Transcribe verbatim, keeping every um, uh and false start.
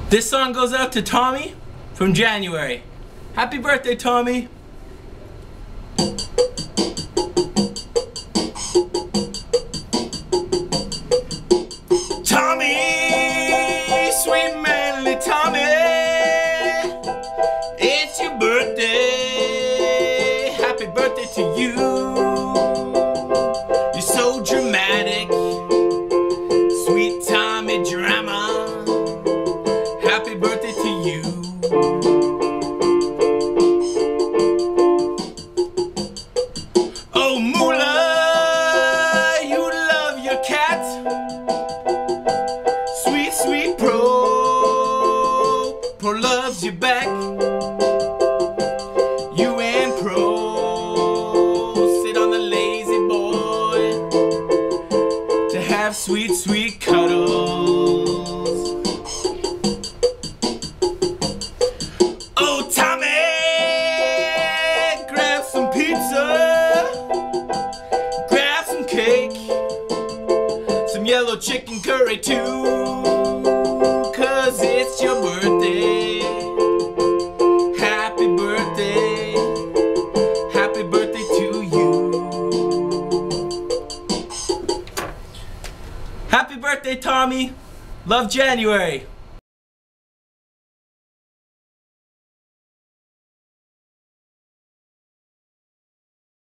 This song goes out to Tommy from January. Happy birthday, Tommy. Tommy, sweet manly Tommy, it's your birthday. Happy birthday to you. You're so dramatic, sweet Tommy drama. Happy birthday to you. Oh, Moolah, you love your cat. Sweet, sweet Pro, Pro loves you back. You and Pro sit on the lazy boy to have sweet, sweet cuddles. Oh, Tommy, grab some pizza, grab some cake, some yellow chicken curry too, 'cause it's your birthday. Happy birthday, happy birthday to you. Happy birthday, Tommy. Love, January.